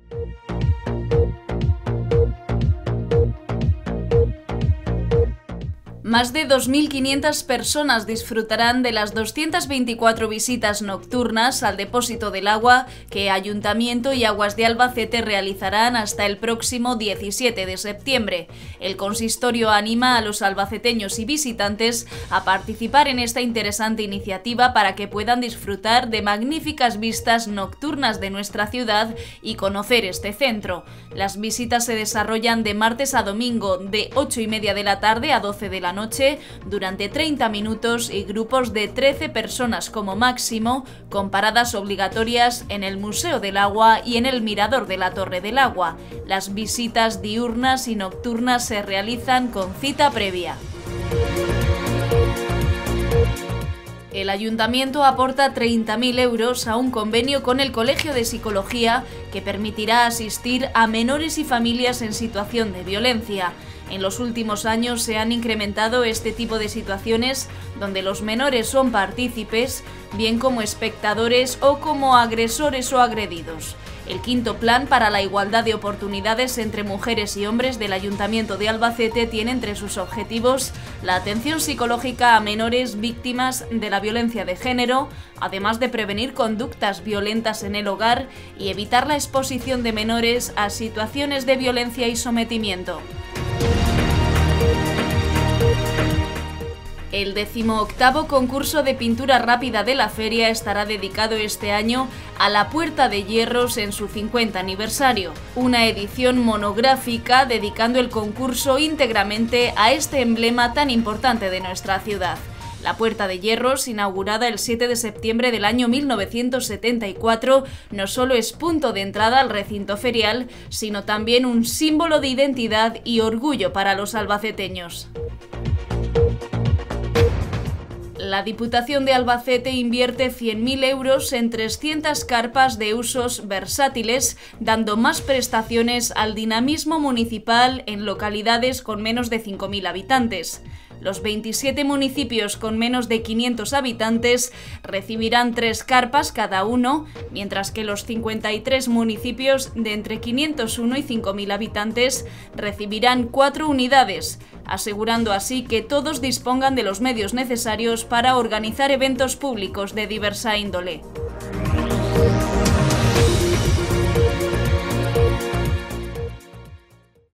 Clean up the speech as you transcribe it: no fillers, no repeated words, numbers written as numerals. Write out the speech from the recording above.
Más de 2.500 personas disfrutarán de las 224 visitas nocturnas al depósito del agua que Ayuntamiento y Aguas de Albacete realizarán hasta el próximo 17 de septiembre. El consistorio anima a los albaceteños y visitantes a participar en esta interesante iniciativa para que puedan disfrutar de magníficas vistas nocturnas de nuestra ciudad y conocer este centro. Las visitas se desarrollan de martes a domingo de 8:30 de la tarde a 12 de la noche durante 30 minutos y grupos de 13 personas como máximo, con paradas obligatorias en el Museo del Agua y en el Mirador de la Torre del Agua. Las visitas diurnas y nocturnas se realizan con cita previa. El Ayuntamiento aporta 30.000 euros a un convenio con el Colegio de Psicología que permitirá asistir a menores y familias en situación de violencia. En los últimos años se han incrementado este tipo de situaciones donde los menores son partícipes, bien como espectadores o como agresores o agredidos. El quinto plan para la igualdad de oportunidades entre mujeres y hombres del Ayuntamiento de Albacete tiene entre sus objetivos la atención psicológica a menores víctimas de la violencia de género, además de prevenir conductas violentas en el hogar y evitar la exposición de menores a situaciones de violencia y sometimiento. El 18º concurso de pintura rápida de la feria estará dedicado este año a la Puerta de Hierros en su 50 aniversario, una edición monográfica dedicando el concurso íntegramente a este emblema tan importante de nuestra ciudad. La Puerta de Hierros, inaugurada el 7 de septiembre del año 1974, no solo es punto de entrada al recinto ferial, sino también un símbolo de identidad y orgullo para los albaceteños. La Diputación de Albacete invierte 100.000 euros en 300 carpas de usos versátiles, dando más prestaciones al dinamismo municipal en localidades con menos de 5.000 habitantes. Los 27 municipios con menos de 500 habitantes recibirán 3 carpas cada uno, mientras que los 53 municipios de entre 501 y 5.000 habitantes recibirán 4 unidades, asegurando así que todos dispongan de los medios necesarios para organizar eventos públicos de diversa índole.